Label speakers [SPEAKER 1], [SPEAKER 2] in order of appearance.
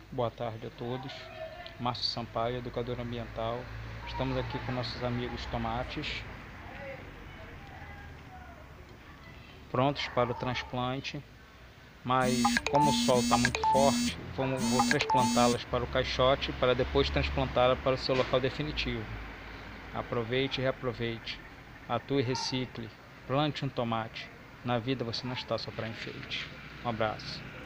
[SPEAKER 1] Boa tarde a todos. Márcio Sampaio, educador ambiental. Estamos aqui com nossos amigos tomates, prontos para o transplante, mas como o sol está muito forte, vou transplantá-las para o caixote para depois transplantá-la para o seu local definitivo. Aproveite e reaproveite. Atue e recicle. Plante um tomate. Na vida você não está só para enfeite. Um abraço.